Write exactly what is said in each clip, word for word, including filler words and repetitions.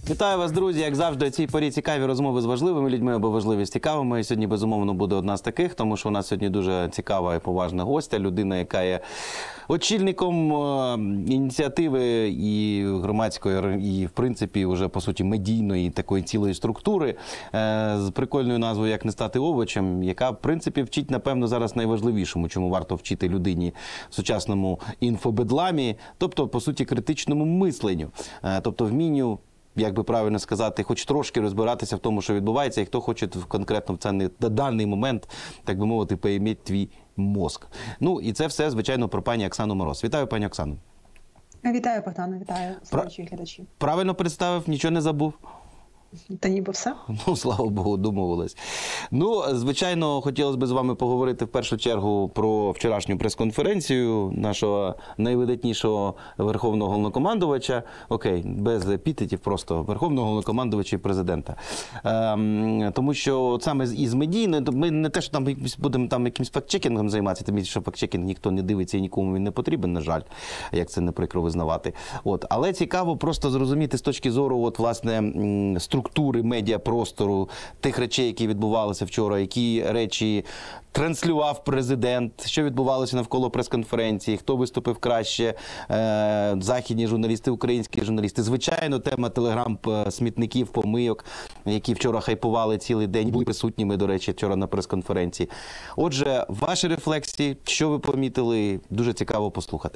Вітаю вас, друзі! Як завжди, у цій порі цікаві розмови з важливими людьми або важливі з цікавими. І сьогодні, безумовно, буде одна з таких, тому що у нас сьогодні дуже цікава і поважна гостя, людина, яка є очільником ініціативи і громадської, і, в принципі, вже, по суті, медійної такої цілої структури з прикольною назвою «Як не стати овочем», яка, в принципі, вчить, напевно, зараз найважливішому, чому варто вчити людині в сучасному інфобедламі, тобто, по суті, критичному мисленню, тобто вмінню, як би правильно сказати, хоч трошки розбиратися в тому, що відбувається, і хто хоче конкретно в цей на даний момент, так би мовити, поіміть твій мозк. Ну, і це все, звичайно, про пані Оксану Мороз. Вітаю, пані Оксану. Вітаю, Богдане, вітаю, слухачі і глядачі. Правильно представив, нічого не забув? Та ніби все. Ну, слава Богу, домовились. Ну, звичайно, хотілося б з вами поговорити в першу чергу про вчорашню прес-конференцію нашого найвидатнішого верховного головнокомандувача. Окей, без епітетів, просто верховного головнокомандувача і президента. Ем, тому що саме із медійної, ми не те, що там будемо там якимось факт-чекінгом займатися, тим більше, що факт-чекінг ніхто не дивиться і нікому він не потрібен, на жаль, як це не прикро визнавати. От. Але цікаво просто зрозуміти з точки зору, от, власне, структури, структури медіапростору, тих речей, які відбувалися вчора, які речі транслював президент, що відбувалося навколо прес-конференції, хто виступив краще, е, західні журналісти, українські журналісти. Звичайно, тема телеграм-смітників, помийок, які вчора хайпували цілий день, були присутніми, до речі, вчора на прес-конференції. Отже, ваші рефлексії, що ви помітили, дуже цікаво послухати.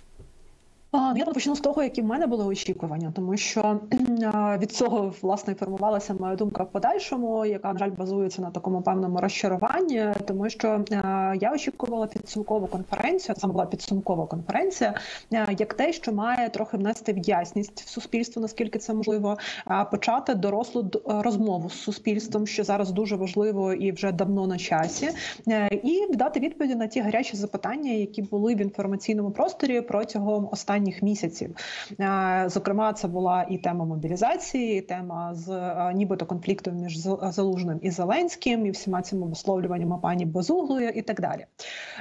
Я почну з того, які в мене були очікування, тому що від цього, власне, формувалася моя думка в подальшому, яка, на жаль, базується на такому певному розчаруванні, тому що я очікувала підсумкову конференцію, це була підсумкова конференція, як те, що має трохи внести в ясність в суспільство, наскільки це можливо, почати дорослу розмову з суспільством, що зараз дуже важливо і вже давно на часі, і дати відповіді на ті гарячі запитання, які були в інформаційному просторі протягом останніх місяців. Зокрема, це була і тема мобілізації, і тема з нібито конфлікту між Залужним і Зеленським, і всіма цими висловлюваннями пані Безуглої і так далі.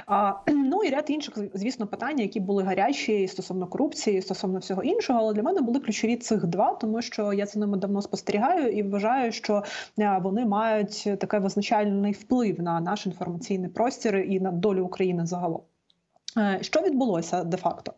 Ну і ряд інших, звісно, питань, які були гарячі стосовно корупції, стосовно всього іншого, але для мене були ключові цих два, тому що я за ними давно спостерігаю і вважаю, що вони мають такий визначальний вплив на наш інформаційний простір і на долю України загалом. Що відбулося де-факто?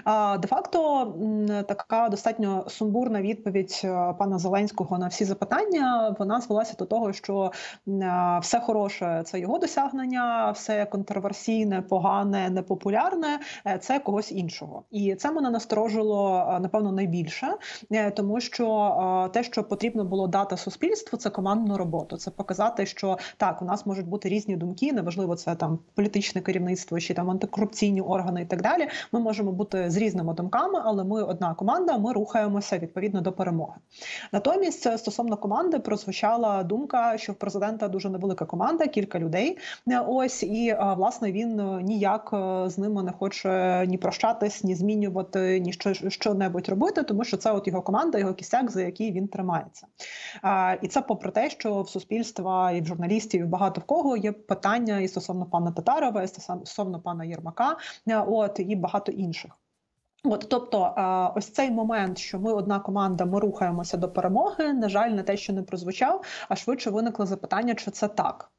Де-факто така достатньо сумбурна відповідь пана Зеленського на всі запитання, вона звелася до того, що все хороше – це його досягнення, все контроверсійне, погане, непопулярне – це когось іншого. І це мене насторожило, напевно, найбільше, тому що те, що потрібно було дати суспільству – це командну роботу. Це показати, що так, у нас можуть бути різні думки, неважливо, це там політичне керівництво чи там антикорупційне органи і так далі. Ми можемо бути з різними думками, але ми одна команда, ми рухаємося відповідно до перемоги. Натомість, стосовно команди, прозвучала думка, що в президента дуже невелика команда, кілька людей. Ось, і, власне, він ніяк з ними не хоче ні прощатись, ні змінювати, ні що, що-небудь робити, тому що це от його команда, його кістяк, за який він тримається. І це попри те, що в суспільства і в журналістів, і в багато в кого є питання і стосовно пана Татарова, і стосовно пана Єрмака, от, і багато інших. От, тобто, ось цей момент, що ми одна команда, ми рухаємося до перемоги, на жаль, не те, що не прозвучав, а швидше виникло запитання, чи це так.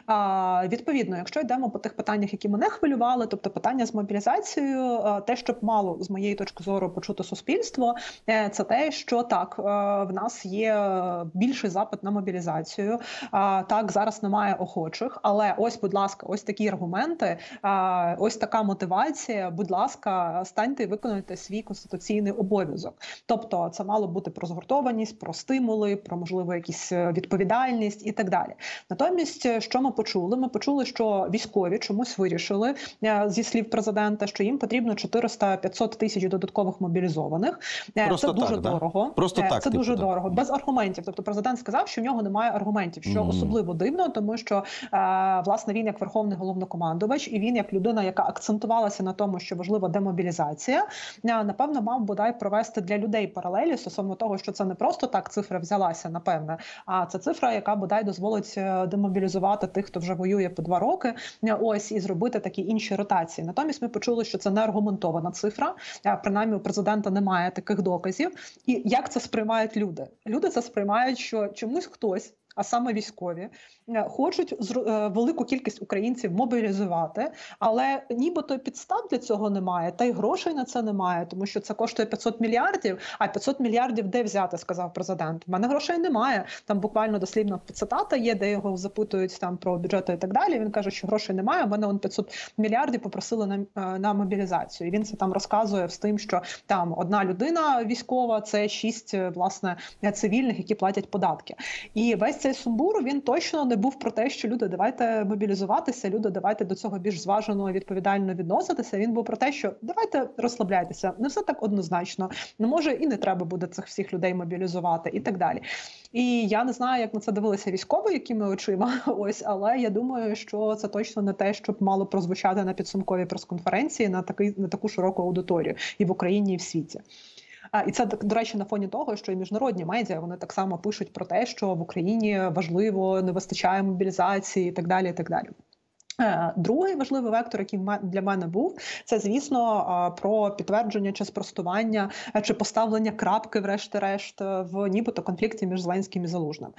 А, відповідно, якщо йдемо по тих питаннях, які мене хвилювали, тобто питання з мобілізацією, те, що б мало, з моєї точки зору, почути суспільство, це те, що так, в нас є більший запит на мобілізацію, так, зараз немає охочих, але ось, будь ласка, ось такі аргументи, ось така мотивація, будь ласка, станьте і виконуйте свій конституційний обов'язок. Тобто це мало бути про згуртованість, про стимули, про, можливо, якісь відповідальність і так далі. Натомість, що ми почули? Ми почули, що військові чомусь вирішили, зі слів президента, що їм потрібно чотириста-п'ятсот тисяч додаткових мобілізованих. Просто це дуже так, дорого. Да? Просто це так, типу, дуже так. дорого. Без аргументів. Тобто президент сказав, що в нього немає аргументів, що mm. особливо дивно, тому що, власне, він як верховний головнокомандувач, і він як людина, яка акцентувалася на тому, що важлива демобілізація, напевно, мав бодай провести для людей паралелі стосовно того, що це не просто так цифра взялася, напевне, а це цифра, яка бодай дозволить демобілізувати тих, хто вже воює по два роки, ось, і зробити такі інші ротації. Натомість ми почули, що це не аргументована цифра, принаймні у президента немає таких доказів. І як це сприймають люди? Люди це сприймають, що чомусь хтось, а саме військові, хочуть велику кількість українців мобілізувати, але нібито підстав для цього немає, та й грошей на це немає, тому що це коштує п'ятсот мільярдів, а п'ятсот мільярдів де взяти, сказав президент. В мене грошей немає. Там буквально дослівно цитата є, де його запитують там про бюджети і так далі. Він каже, що грошей немає, в мене он п'ятсот мільярдів попросили на, на мобілізацію. І він це там розказує з тим, що там одна людина військова, це шість, власне, цивільних, які платять податки. І весь цей сумбур, він точно не був про те, що люди, давайте мобілізуватися, люди, давайте до цього більш зважено і відповідально відноситися. Він був про те, що давайте розслабляйтеся, не все так однозначно, не може і не треба буде цих всіх людей мобілізувати і так далі. І я не знаю, як на це дивилися військові, якими очима, ось, але я думаю, що це точно не те, що мало прозвучати на підсумковій прес-конференції на такий, на таку широку аудиторію і в Україні, і в світі. А, і це, до речі, на фоні того, що і міжнародні медіа, вони так само пишуть про те, що в Україні важливо, не вистачає мобілізації і так далі, і так далі. Другий важливий вектор, який для мене був, це, звісно, про підтвердження чи спростування, чи поставлення крапки, врешті-решт, в нібито конфлікті між Зеленським і Залужним.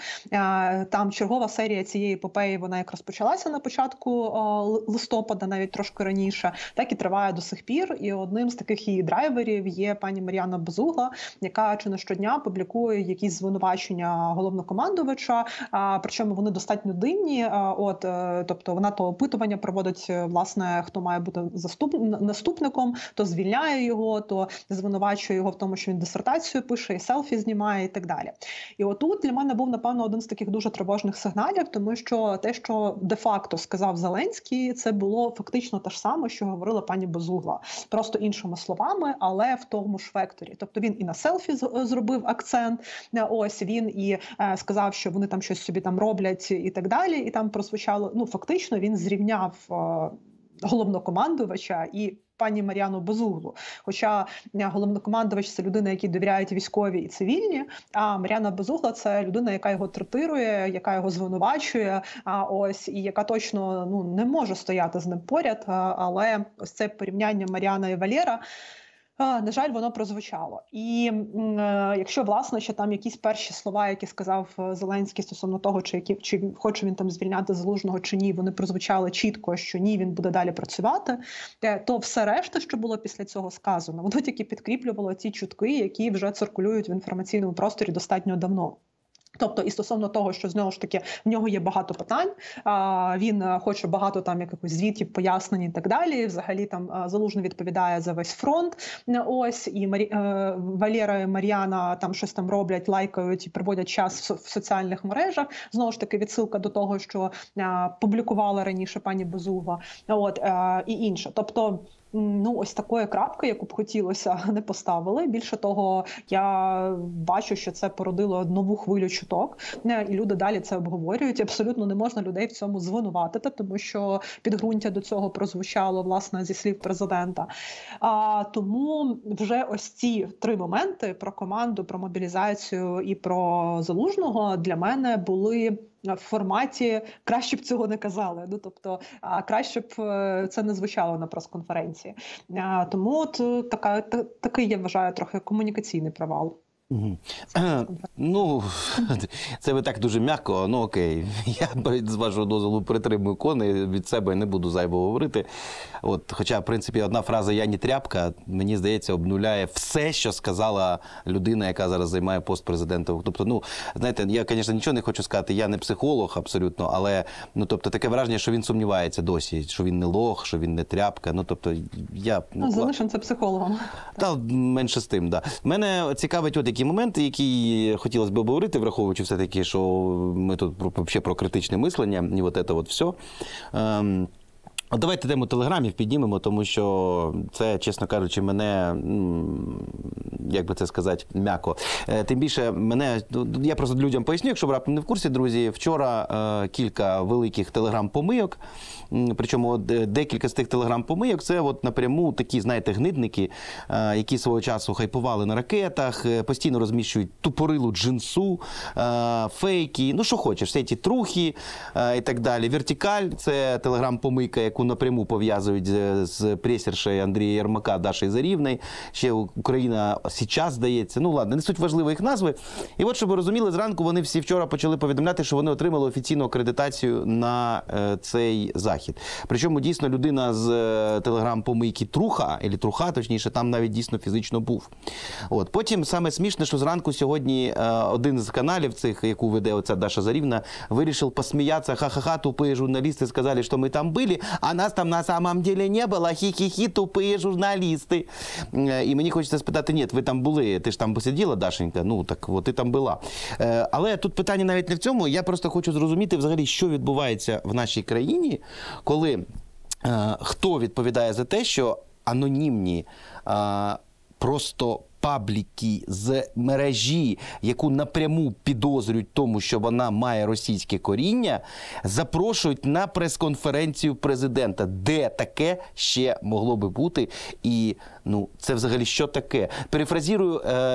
Там чергова серія цієї епопеї, вона як розпочалася на початку листопада, навіть трошки раніше, так і триває до сих пір. І одним з таких її драйверів є пані Мар'яна Безугла, яка чи не щодня публікує якісь звинувачення головнокомандувача, причому вони достатньо дивні, от, тобто вона то опитує, опитування проводить, власне, хто має бути заступ... наступником, то звільняє його, то звинувачує його в тому, що він дисертацію пише, і селфі знімає і так далі. І отут для мене був, напевно, один з таких дуже тривожних сигналів, тому що те, що де-факто сказав Зеленський, це було фактично те ж саме, що говорила пані Безугла. Просто іншими словами, але в тому ж векторі. Тобто він і на селфі зробив акцент, ось він і е, сказав, що вони там щось собі там роблять і так далі, і там прозвучало, ну, фактично він зрівняв головнокомандувача і пані Мар'яну Безуглу. Хоча головнокомандувач – це людина, якій довіряють військові і цивільні, а Мар'яна Безугла – це людина, яка його третирує, яка його звинувачує, а ось, і яка точно, ну, не може стояти з ним поряд, але ось це порівняння Мар'яна і Валєра, на жаль, воно прозвучало. І е, якщо, власне, ще там якісь перші слова, які сказав Зеленський стосовно того, чи, які, чи хоче він там звільняти Залужного чи ні, вони прозвучали чітко, що ні, він буде далі працювати, то все решта, що було після цього сказано, воно тільки підкріплювало ті чутки, які вже циркулюють в інформаційному просторі достатньо давно. Тобто, і стосовно того, що, знову ж таки, в нього є багато питань, а, він хоче багато там якихось звітів, пояснень і так далі. Взагалі там Залужний відповідає за весь фронт. Ось, і Марі... е, Валєра і Мар'яна там щось там роблять, лайкають і проводять час в соціальних мережах. Знову ж таки, відсилка до того, що а, публікувала раніше пані Безугла, от, а, і інше. Тобто, ну, ось такої крапки, яку б хотілося, не поставили. Більше того, я бачу, що це породило нову хвилю чуток, і люди далі це обговорюють. Абсолютно не можна людей в цьому звинуватити, тому що підґрунтя до цього прозвучало, власне, зі слів президента. А, тому вже ось ці три моменти про команду, про мобілізацію і про Залужного для мене були в форматі краще б цього не казали. Ну, тобто, краще б це не звучало на прес-конференції. Тому от така, та, такий, я вважаю, трохи комунікаційний провал. Угу. Ну, це ви так дуже м'яко, ну окей. Я, з вашого дозволу, притримую коней, від себе не буду зайво говорити. От, хоча, в принципі, одна фраза «я не тряпка», мені здається, обнуляє все, що сказала людина, яка зараз займає пост президента. Тобто, ну, знаєте, я, звісно, нічого не хочу сказати, я не психолог абсолютно, але, ну, тобто, таке враження, що він сумнівається досі, що він не лох, що він не тряпка. Ну, тобто, я... Ну, залишимо це психологом. Та, менше з тим, так. Да. Мене цікавить от які моменти, які хотілося б обговорити, враховуючи все-таки, що ми тут про, ще про критичне мислення, і от це от все. Ем, От давайте тему телеграмів піднімемо, тому що це, чесно кажучи, мене, як би це сказати, м'яко. Тим більше мене, я просто людям поясню, якщо ви раптом не в курсі, друзі, вчора е, кілька великих телеграм-помийок, причому от, декілька з тих телеграм-помийок, це от напряму такі, знаєте, гнидники, е, які свого часу хайпували на ракетах, е, постійно розміщують тупорилу джинсу, е, фейки, ну що хочеш, всі ті трухи е, і так далі. Вертикаль – це телеграм-помийка, яку напряму пов'язують з пресершею Андрія Єрмака, Дашею Зарівною. Ще Україна сейчас, здається. Ну ладно, не суть важливо їх назви. І от, щоб ви розуміли, зранку вони всі вчора почали повідомляти, що вони отримали офіційну акредитацію на е, цей захід. Причому дійсно людина з е, телеграм-помийки Труха, або Труха, точніше, там навіть дійсно фізично був. От. Потім саме смішне, що зранку сьогодні е, один з каналів цих, яку веде оця Даша Зарівна, вирішив посміятися. Ха-ха-ха, тупые журналісти сказали, що ми там були, а нас там на самом деле не було. Хі-хі-хі, тупые журналісти. Е, і мені хочеться спитати, ні, ви там були, ти ж там посиділа, Дашенька? Ну, так от ти там була. Е, але тут питання навіть не в цьому. Я просто хочу зрозуміти взагалі, що відбувається в нашій країні, коли е, хто відповідає за те, що анонімні е, просто пабліки з мережі, яку напряму підозрюють тому, що вона має російське коріння, запрошують на прес-конференцію президента. Де таке ще могло би бути? І, ну, це взагалі що таке? Перефразірую,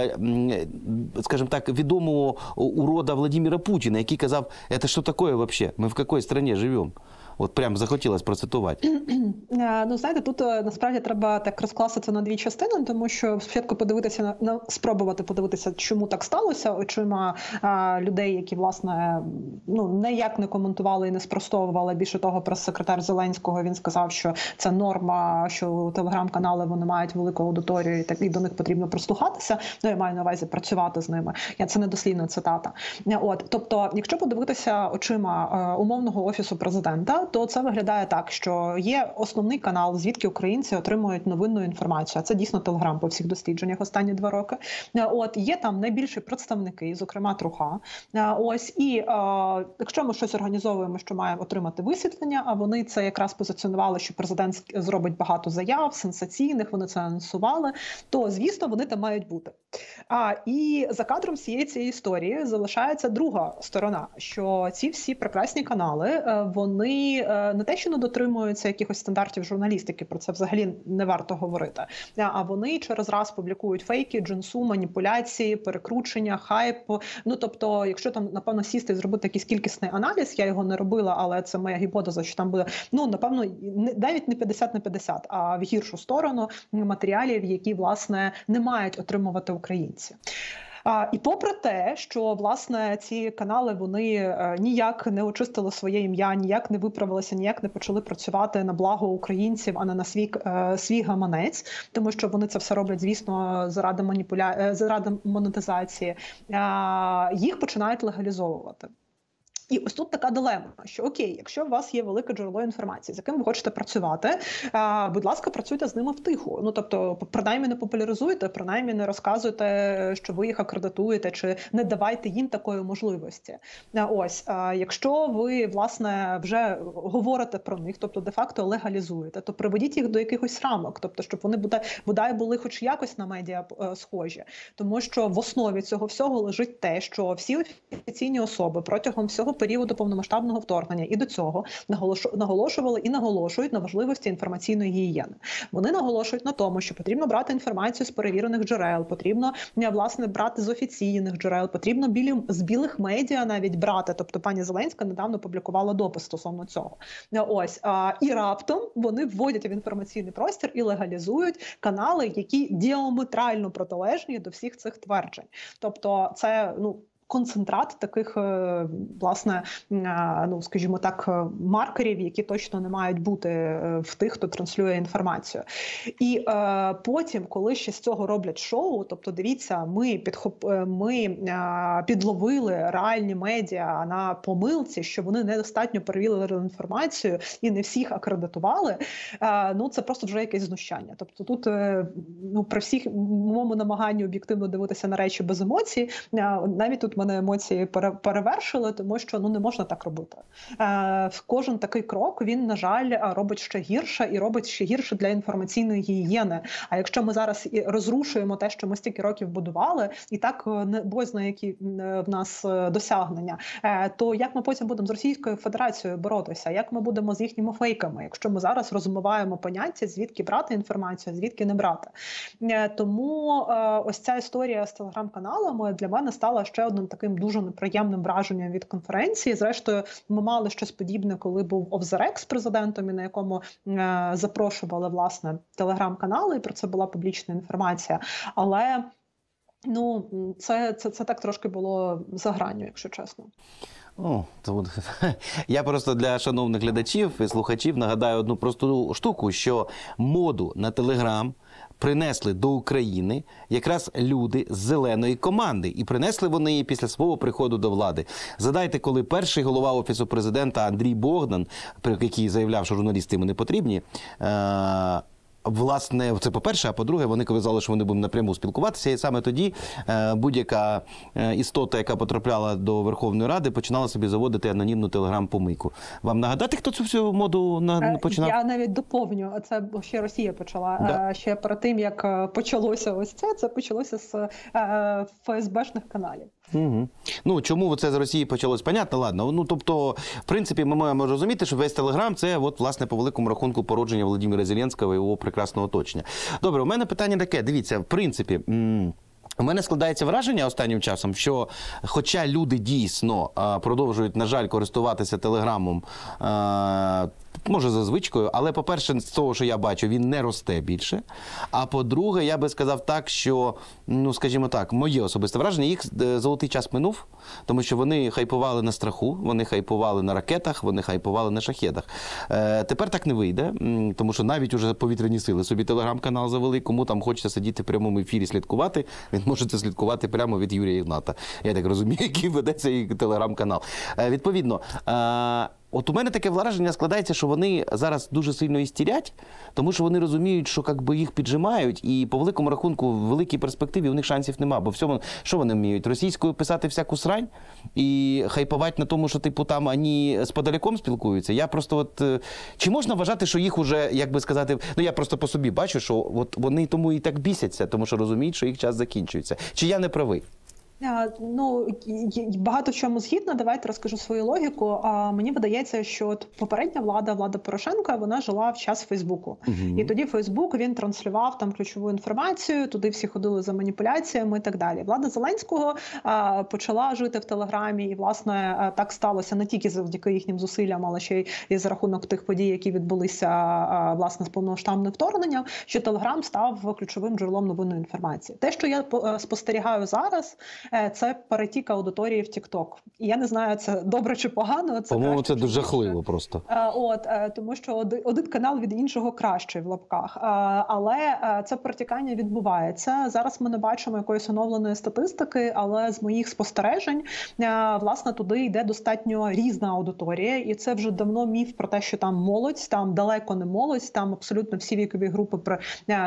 е, скажімо так, відомого урода Владимира Путіна, який казав, це що таке взагалі? Ми в якій країні живемо? От прям захотілося процитувати. Ну, знаєте, тут насправді треба так розкласти це на дві частини, тому що спочатку подивитися на, на спробувати подивитися, чому так сталося, очима а, людей, які, власне, ну, ніяк не коментували і не спростовували. Більше того, прес-секретар Зеленського, він сказав, що це норма, що телеграм-канали, вони мають велику аудиторію, і так і до них потрібно прислухатися. Ну, я маю на увазі працювати з ними. Я це не дослівна цитата. От, тобто, якщо подивитися очима а, умовного офісу президента, то це виглядає так, що є основний канал, звідки українці отримують новинну інформацію. А це дійсно Телеграм по всіх дослідженнях останні два роки. От, є там найбільші представники, зокрема Труха. Ось, і е, якщо ми щось організовуємо, що має отримати висвітлення, а вони це якраз позиціонували, що президент зробить багато заяв, сенсаційних, вони це анонсували, то, звісно, вони там мають бути. А, і за кадром всієї цієї історії залишається друга сторона, що ці всі прекрасні канали, вони не те, що не дотримуються якихось стандартів журналістики, про це взагалі не варто говорити, а вони через раз публікують фейки, джинсу, маніпуляції, перекручення, хайп. Ну, тобто, якщо там, напевно, сісти і зробити якийсь кількісний аналіз, я його не робила, але це моя гіпотеза, що там буде, ну, напевно, навіть не п'ятдесят на п'ятдесят, а в гіршу сторону матеріалів, які, власне, не мають отримувати українці. А, і попри те, що, власне, ці канали, вони е, ніяк не очистили своє ім'я, ніяк не виправилися, ніяк не почали працювати на благо українців, а не на свій, е, свій гаманець, тому що вони це все роблять, звісно, заради маніпуля... е, заради монетизації, е, їх починають легалізовувати. І ось тут така дилема, що окей, якщо у вас є велике джерело інформації, з яким ви хочете працювати, а, будь ласка, працюйте з ними втиху. Ну, тобто, принаймні не популяризуйте, принаймні не розказуйте, що ви їх акредитуєте, чи не давайте їм такої можливості. А, ось, а, якщо ви, власне, вже говорите про них, тобто де-факто легалізуєте, то приведіть їх до якихось рамок, тобто, щоб вони бодай були хоч якось на медіа е, схожі. Тому що в основі цього всього лежить те, що всі офіційні особи протягом всього періоду повномасштабного вторгнення і до цього наголошували і наголошують на важливості інформаційної гігієни. Вони наголошують на тому, що потрібно брати інформацію з перевірених джерел, потрібно, власне, брати з офіційних джерел, потрібно білі, з білих медіа навіть брати. Тобто пані Зеленська недавно публікувала допис стосовно цього. Ось. І раптом вони вводять в інформаційний простір і легалізують канали, які діаметрально протилежні до всіх цих тверджень. Тобто це, ну, концентрат таких, власне, ну, скажімо так, маркерів, які точно не мають бути в тих, хто транслює інформацію. І е, потім, коли ще з цього роблять шоу, тобто, дивіться, ми, підхоп... ми е, підловили реальні медіа на помилці, що вони недостатньо перевірили інформацію і не всіх акредитували, е, ну, це просто вже якесь знущання. Тобто тут, е, ну, при всіх моєму намаганні об'єктивно дивитися на речі без емоцій, е, навіть тут тут мене емоції перевершили, тому що ну не можна так робити. Е, кожен такий крок, він, на жаль, робить ще гірше і робить ще гірше для інформаційної гігієни. А якщо ми зараз і розрушуємо те, що ми стільки років будували, і так не бозна, які в нас досягнення, е, то як ми потім будемо з Російською Федерацією боротися? Як ми будемо з їхніми фейками, якщо ми зараз розмиваємо поняття, звідки брати інформацію, звідки не брати? Е, тому е, ось ця історія з телеграм-каналами для мене стала ще одним таким дуже неприємним враженням від конференції. Зрештою, ми мали щось подібне, коли був Off the Record з президентом, і на якому е, запрошували, власне, телеграм-канали, і про це була публічна інформація. Але ну, це, це, це так трошки було за гранню, якщо чесно. О, то, я просто для шановних глядачів і слухачів нагадаю одну просту штуку, що моду на Телеграм принесли до України якраз люди з зеленої команди. І принесли вони її після свого приходу до влади. Згадайте, коли перший голова Офісу президента Андрій Богдан, який заявляв, що журналісти йому не потрібні, е власне, це по-перше, а по-друге, вони казали, що вони будуть напряму спілкуватися, і саме тоді е, будь-яка е, істота, яка потрапляла до Верховної Ради, починала собі заводити анонімну телеграм-помийку. Вам нагадати, хто цю всю моду на, починав? Я навіть доповню, це ще Росія почала. Да. Ще перед тим, як почалося ось це, це почалося з е, еф ес бешних каналів. Угу. Ну, чому це з Росії почалось? Понятно, ладно. Ну, тобто, в принципі, ми маємо розуміти, що весь Телеграм – це, от, власне, по великому рахунку породження Володимира Зеленського і його прекрасного оточення. Добре, у мене питання таке. Дивіться, в принципі, у мене складається враження останнім часом, що хоча люди дійсно а, продовжують, на жаль, користуватися Телеграмом, а, може за звичкою, але, по-перше, з того, що я бачу, він не росте більше. А по-друге, я би сказав так, що, ну, скажімо так, моє особисте враження, їх золотий час минув, тому що вони хайпували на страху, вони хайпували на ракетах, вони хайпували на шахедах. Е, тепер так не вийде, тому що навіть уже повітряні сили собі телеграм-канал завели, кому там хочеться сидіти в прямому ефірі слідкувати, він може це слідкувати прямо від Юрія Ігната. Я так розумію, який веде цей телеграм-канал. Е, відповідно, е, от у мене таке враження складається, що вони зараз дуже сильно істерять, тому що вони розуміють, що як би їх піджимають, і по великому рахунку в великій перспективі у них шансів нема. Бо всьому, що вони вміють? Російською писати всяку срань і хайпувати на тому, що типу там вони з подаліком спілкуються. Я просто от, чи можна вважати, що їх уже, як би сказати, ну я просто по собі бачу, що от вони тому і так бісяться, тому що розуміють, що їх час закінчується. Чи я не правий? Ну, багато в чому згідно, давайте розкажу свою логіку. А мені видається, що от попередня влада, влада Порошенка, вона жила в час Фейсбуку. Угу. І тоді Фейсбук, він транслював там ключову інформацію, туди всі ходили за маніпуляціями і так далі. Влада Зеленського а, почала жити в Телеграмі, і, власне, а, так сталося не тільки завдяки їхнім зусиллям, але ще й і за рахунок тих подій, які відбулися, а, власне, з повномасштабним вторгненням, що Телеграм став ключовим джерелом новинної інформації. Те, що я спостерігаю зараз, це перетік аудиторії в TikTok. І я не знаю, це добре чи погано. По-моєму, це дуже жахливо просто. От, тому що один канал від іншого кращий в лапках. Але це перетікання відбувається. Зараз ми не бачимо якоїсь оновленої статистики, але з моїх спостережень, власне, туди йде достатньо різна аудиторія. І це вже давно міф про те, що там молодь, там далеко не молодь, там абсолютно всі вікові групи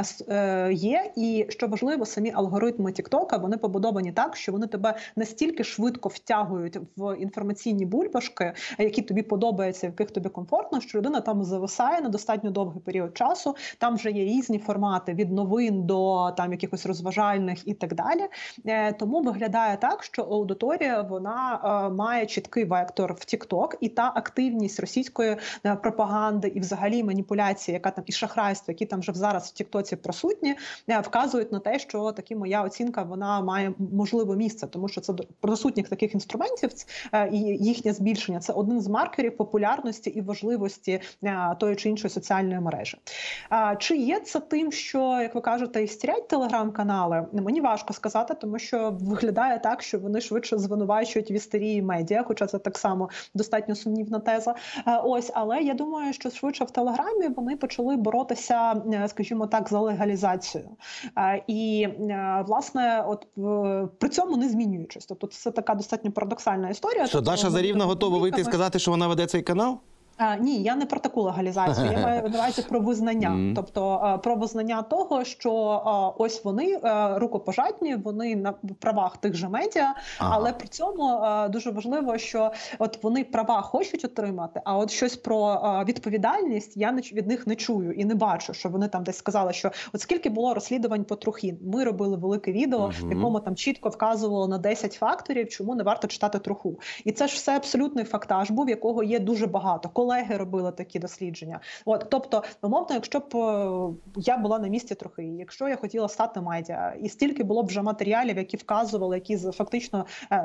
є. І, що важливо, самі алгоритми TikTok, вони побудовані так, що вони тебе настільки швидко втягують в інформаційні бульбашки, які тобі подобаються, в яких тобі комфортно, що людина там зависає на достатньо довгий період часу. Там вже є різні формати від новин до там якихось розважальних і так далі. Тому виглядає так, що аудиторія, вона е, має чіткий вектор в TikTok, і та активність російської е, пропаганди і взагалі маніпуляції, яка там і шахрайство, які там вже зараз в TikTok присутні, е, вказують на те, що таки моя оцінка, вона має можливо місце, тому що це присутніх таких інструментів е, і їхнє збільшення – це один з маркерів популярності і важливості е, тої чи іншої соціальної мережі. А, чи є це тим, що, як ви кажете, істерять телеграм-канали? Мені важко сказати, тому що виглядає так, що вони швидше звинувачують в істерії медіа, хоча це так само достатньо сумнівна теза. А, ось, але я думаю, що швидше в Телеграмі вони почали боротися, скажімо так, за легалізацію. А, і, власне, от при цьому не змінюючись. Тобто це така достатньо парадоксальна історія. Що, тобто, Даша Зарівна готова вийти і сказати, що вона веде цей канал? А, ні, я не про таку легалізацію, я маю на увазі про визнання. Mm. Тобто а, про визнання того, що а, ось вони а, рукопожатні, вони на правах тих же медіа, ага. але при цьому а, дуже важливо, що от вони права хочуть отримати, а от щось про а, відповідальність я не, від них не чую і не бачу, що вони там десь сказали, що от скільки було розслідувань по Трухін. Ми робили велике відео, mm-hmm. в якому там чітко вказувало на десять факторів, чому не варто читати Труху. І це ж все абсолютний фактаж був, якого є дуже багато. Колеги робили такі дослідження. От, тобто, умовно, якщо б я була на місці Трухи, якщо я хотіла стати медіа, і стільки було б вже матеріалів, які вказували, які фактично...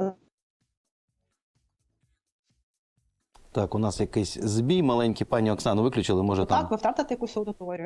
Так, у нас якийсь збій маленький. Пані Оксану виключили, може там... Так, ви втратите якусь аудиторію.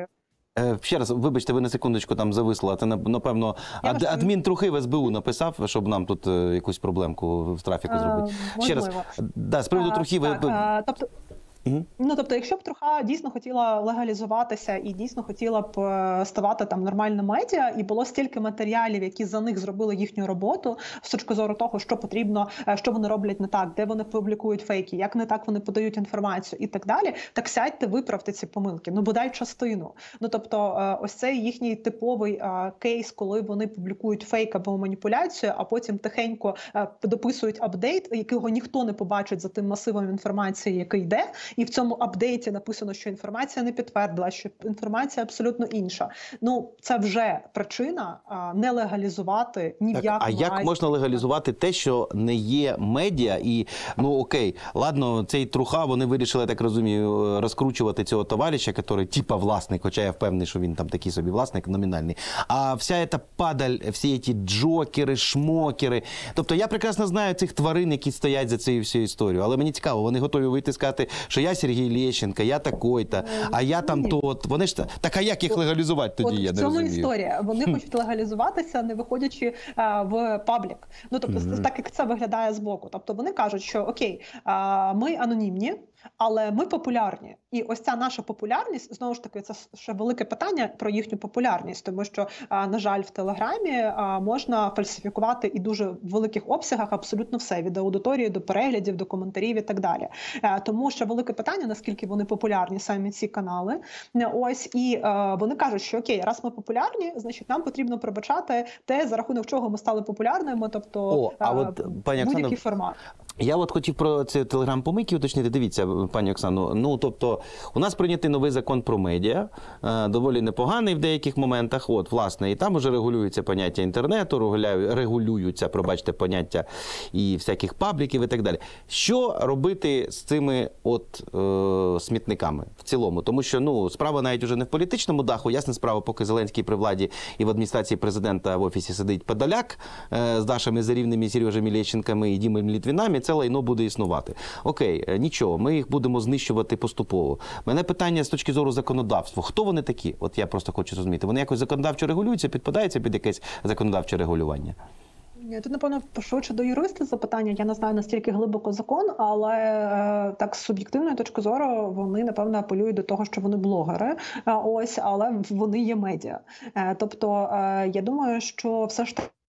Ще раз, вибачте, ви на секундочку там зависла. Це, напевно, ад, адмін Трухи в ес бе у написав, щоб нам тут якусь проблемку в трафіку зробити. А, Ще раз, да, з приводу Трухи... Так, ви... а, тобто... Угу. Ну, тобто, якщо б Труха дійсно хотіла легалізуватися і дійсно хотіла б ставати там нормальним медіа, і було стільки матеріалів, які за них зробили їхню роботу, з точки зору того, що потрібно, що вони роблять не так, де вони публікують фейки, як не так вони подають інформацію і так далі, так сядьте, виправте ці помилки, ну, бодай частину. Ну, тобто, ось цей їхній типовий кейс, коли вони публікують фейк або маніпуляцію, а потім тихенько дописують апдейт, якого ніхто не побачить за тим масивом інформації, який йде, і в цьому апдейті написано, що інформація не підтвердила, що інформація абсолютно інша. Ну, це вже причина а, не легалізувати ні в якому разі. А як можна легалізувати те, що не є медіа і, ну окей, ладно, цей Труха, вони вирішили, я так розумію, розкручувати цього товариша, який типа власник, хоча я впевнений, що він там такий собі власник номінальний. А вся ця падаль, всі ці джокери, шмокери. Тобто я прекрасно знаю цих тварин, які стоять за цією всією історією, але мені цікаво, вони готові вийти сказати, що я Сергій Лещенко, я такой-то, а я там тот. Вони ж так, а як їх легалізувати тоді, от я не розумію. В цьому історія. Вони хочуть легалізуватися, не виходячи а, в паблік. Ну, тобто, mm-hmm. так як це виглядає збоку. Тобто вони кажуть, що окей, а, ми анонімні, але ми популярні. І ось ця наша популярність, знову ж таки, це ще велике питання про їхню популярність, тому що, на жаль, в Телеграмі можна фальсифікувати і дуже в великих обсягах абсолютно все, від аудиторії до переглядів, до коментарів і так далі. Тому що велике питання, наскільки вони популярні, самі ці канали. Ось, і вони кажуть, що окей, раз ми популярні, значить нам потрібно пробачати те, за рахунок чого ми стали популярними, тобто О, а от, пані будь-який Оксано, формат. Я от хотів про це телеграм-помийки уточнити. Дивіться, пані Оксано, ну, тобто, у нас прийнятий новий закон про медіа, доволі непоганий в деяких моментах, от, власне, і там уже регулюється поняття інтернету, регулюються, пробачте, поняття і всяких пабліків і так далі. Що робити з цими от е, смітниками в цілому? Тому що, ну, справа навіть уже не в політичному даху, ясна справа, поки Зеленський при владі і в адміністрації президента в офісі сидить Подоляк е, з Дашами Зарівними, Сережами Лещенками і Дімою Літвінами, це лайно буде існувати. Окей, нічого, ми їх будемо знищувати поступово. Мене питання з точки зору законодавства. Хто вони такі? От я просто хочу зрозуміти. Вони якось законодавчо регулюються, підпадаються під якесь законодавче регулювання? Тут, напевно, швидше до юриста запитання. Я не знаю, настільки глибоко закон, але е, так з суб'єктивної точки зору вони, напевно, апелюють до того, що вони блогери, е, ось, але вони є медіа. Е, тобто, е, я думаю, що все ж таки...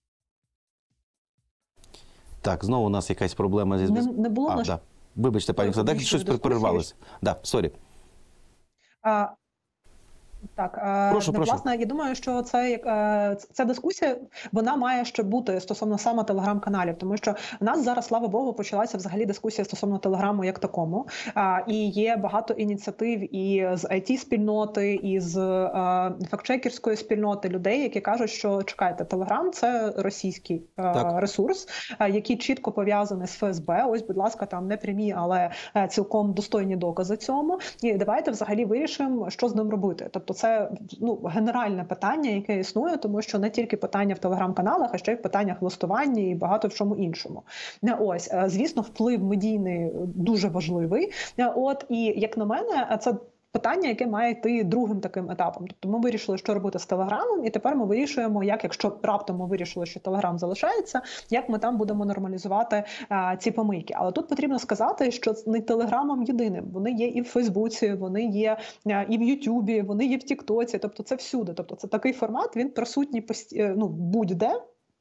Так, знову у нас якась проблема зі зв'язком. Не, не було а, наш... да. Вибачте, пані Оксана, щось перервалося. Да, сорі. А... Так, прошу, не, прошу. Власне, я думаю, що це, ця дискусія, вона має ще бути стосовно саме телеграм-каналів, тому що в нас зараз, слава Богу, почалася взагалі дискусія стосовно телеграму як такому, і є багато ініціатив і з ай ті-спільноти, і з фактчекерської спільноти людей, які кажуть, що, чекайте, телеграм – це російський так. ресурс, який чітко пов'язаний з еф ес бе, ось, будь ласка, там не прямі, але цілком достойні докази цьому, і давайте взагалі вирішимо, що з ним робити. Тобто це, ну, генеральне питання, яке існує, тому що не тільки питання в телеграм-каналах, а ще й в питаннях листування і багато в чому іншому. Ось, звісно, вплив медійний дуже важливий. От, і, як на мене, це питання, яке має йти другим таким етапом. Тобто ми вирішили, що робити з Телеграмом, і тепер ми вирішуємо, як, якщо раптом ми вирішили, що Телеграм залишається, як ми там будемо нормалізувати а, ці помийки. Але тут потрібно сказати, що не Телеграмом єдиним. Вони є і в Фейсбуці, вони є а, і в Ютубі, вони є в Тіктоці, тобто це всюди. Тобто це такий формат, він присутній пості... ну, будь-де.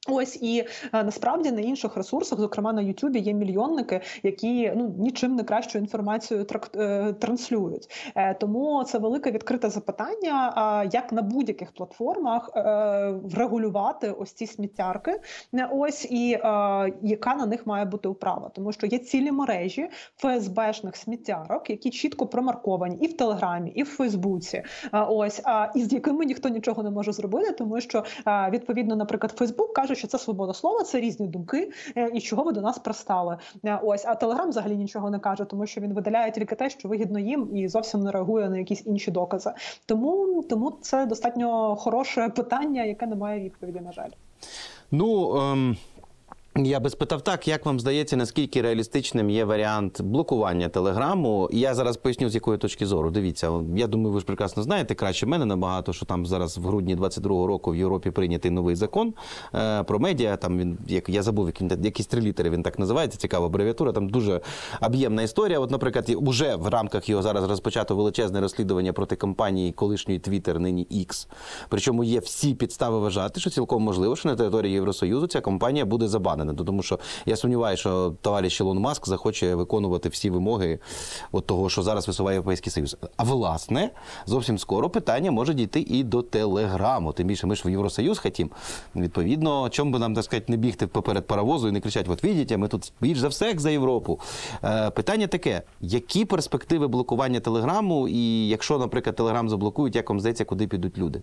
Ось і е, насправді на інших ресурсах, зокрема на Ютубі, є мільйонники, які ну нічим не кращу інформацію трак, е, транслюють. Е, тому це велике відкрите запитання, е, як на будь-яких платформах е, врегулювати ось ці сміттярки, е, ось і е, яка на них має бути управа. Тому що є цілі мережі ФСБшних сміттярок, які чітко промарковані і в Телеграмі, і в Фейсбуці. Е, ось а і з якими ніхто нічого не може зробити, тому що е, відповідно, наприклад, Фейсбук каже, що це свобода слова, це різні думки, і чого ви до нас пристали. Ось, а Телеграм взагалі нічого не каже, тому що він видаляє тільки те, що вигідно їм, і зовсім не реагує на якісь інші докази. Тому, тому це достатньо хороше питання, яке не має відповіді, на жаль. Ну, ем... я би спитав так, як вам здається, наскільки реалістичним є варіант блокування Телеграму? Я зараз поясню, з якої точки зору. Дивіться, я думаю, ви ж прекрасно знаєте, краще мене набагато, що там зараз в грудні двадцять другого року в Європі прийнятий новий закон е, про медіа. Там він, як я забув, як він, якісь три літери він так називається, цікава абревіатура, там дуже об'ємна історія. От, наприклад, уже в рамках його зараз розпочато величезне розслідування проти компанії колишньої Twitter, нині X. Причому є всі підстави вважати, що цілком можливо, що на території Євросоюзу ця компанія буде забанена. Тому що я сумніваюся, що товариш Ілон Маск захоче виконувати всі вимоги от того, що зараз висуває Європейський Союз. А власне, зовсім скоро питання може дійти і до Телеграму. Тим більше ми ж в Євросоюз хотім. Відповідно, чому би нам, так сказати, не бігти поперед паровозу і не кричати, от видите, ми тут більш за все як за Європу. Е, питання таке, які перспективи блокування Телеграму і якщо, наприклад, Телеграм заблокують, як вам здається, куди підуть люди?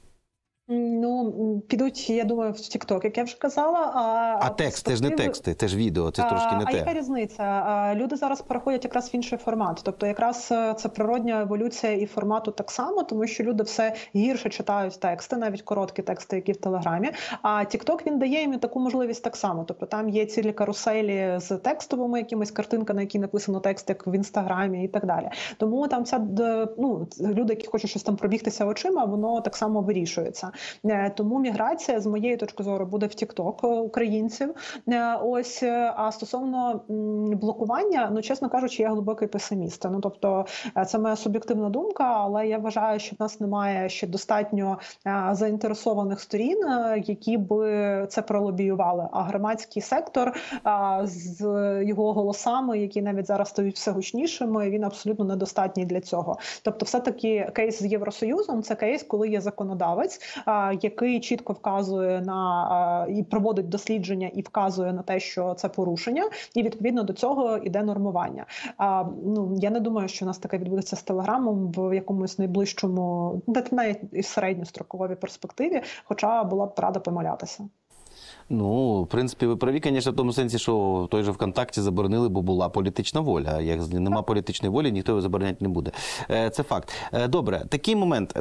Ну, підуть, я думаю, в TikTok, як я вже казала. А, а текст, це ж не тексти, це ж відео, це трошки не те. А яка різниця? Люди зараз переходять якраз в інший формат. Тобто якраз це природня еволюція і формату так само, тому що люди все гірше читають тексти, навіть короткі тексти, які в Телеграмі. А TikTok, він дає їм таку можливість так само. Тобто там є цілі каруселі з текстовими якимись картинка, на якій написано текст, як в Інстаграмі і так далі. Тому там ця, ну, люди, які хочуть щось там пробігтися очима, воно так само вирішується. Тому міграція, з моєї точки зору, буде в TikTok українців. Ось, а стосовно блокування, ну, чесно кажучи, я глибокий песиміст. Ну, тобто, це моя суб'єктивна думка, але я вважаю, що в нас немає ще достатньо заінтересованих сторін, які би це пролобіювали. А громадський сектор з його голосами, які навіть зараз стають все гучнішими, він абсолютно недостатній для цього. Тобто, все-таки кейс з Євросоюзом – це кейс, коли є законодавеь, який чітко вказує на і проводить дослідження і вказує на те, що це порушення, і відповідно до цього іде нормування. А, ну, я не думаю, що у нас таке відбудеться з Телеграмом в якомусь найближчому, навіть і в середньостроковій перспективі, хоча була б рада помилятися. Ну, в принципі, ви праві, звісно, в тому сенсі, що той же ВКонтакті заборонили, бо була політична воля. Як нема політичної волі, ніхто його забороняти не буде. Це факт. Добре, такий момент.